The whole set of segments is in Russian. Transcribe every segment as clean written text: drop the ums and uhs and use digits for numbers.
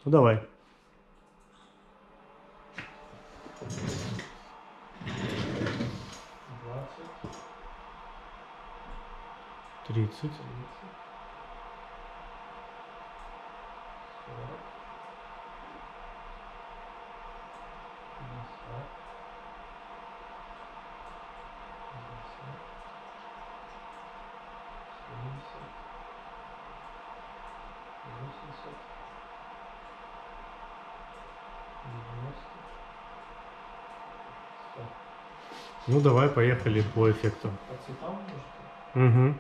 Ну давай. 20, 30. 30, 40, 50, 60, 70, 80, 90, 100. Ну давай, поехали по эффекту. По цветам можете? Угу.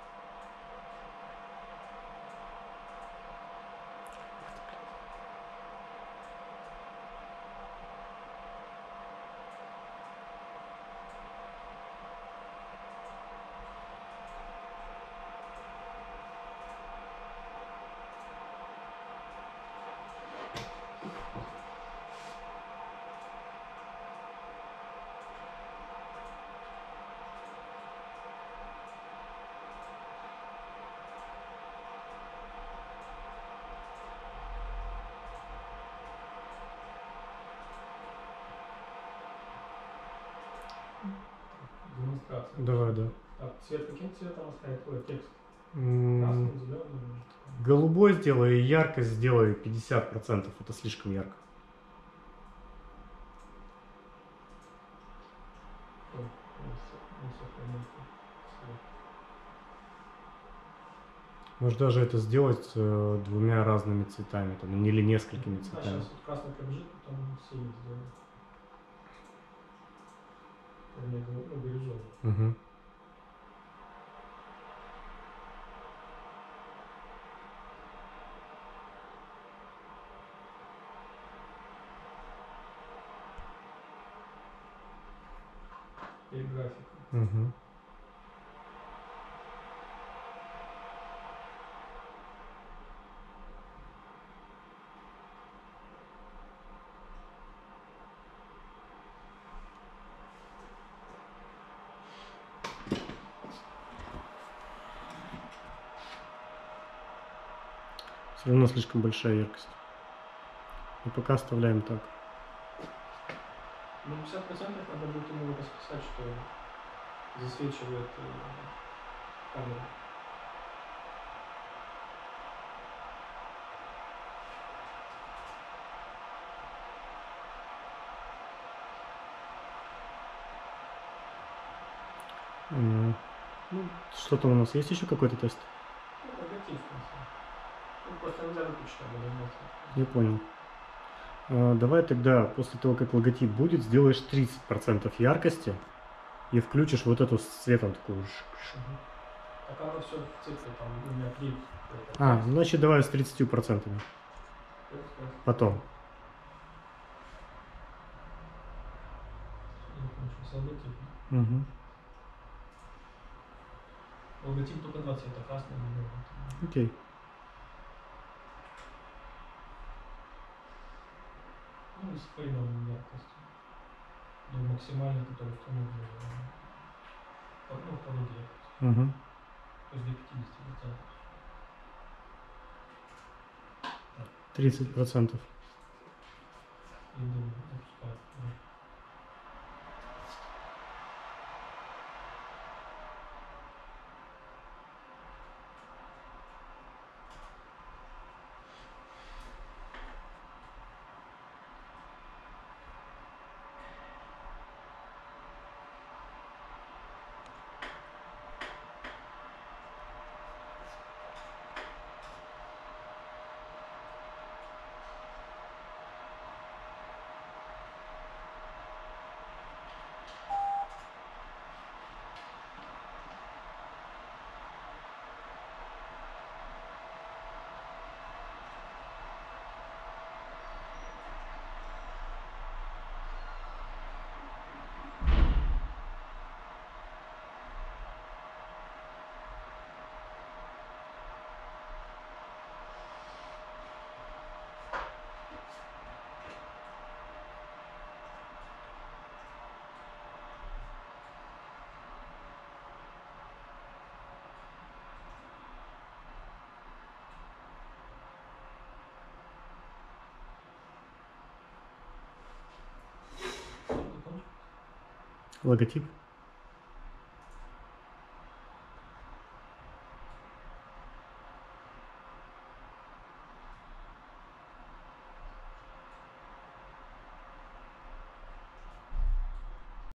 Демонстрация. Давай, да. Так, цвет каким цветом оставить? Ой, текст. М, Красным, зеленым. Голубой сделай и яркость сделай 50%. Это слишком ярко. Ой, не сохранил цвет. Можешь даже это сделать двумя разными цветами, там, или несколькими Да, цветами. сейчас вот красный пробежит, потом синий сделаю. Вернее, бирюзовый. Угу. Или графика. Угу. Все равно слишком большая яркость. И пока оставляем так. Ну, 50% надо будет ему расписать, что засвечивает камеру. Ну, что там у нас? Есть еще какой-то тест? Ну, объектив, в конце. Ну, просто нельзя выключить, надо нажать. Я понял. Давай тогда, после того, как логотип будет, сделаешь 30% яркости и включишь вот эту с цветом такую. Так оно все в цифре, там у меня 3. Значит, давай с 30%. Потом. Логотип. Угу. Логотип только 2 цвета, красный и белый. Окей. Ну, и с переменной яркостью. До максимальной, которая установлена. Ну, в пологе. Угу. То есть до 50%. 30%. И допускать. Логотип.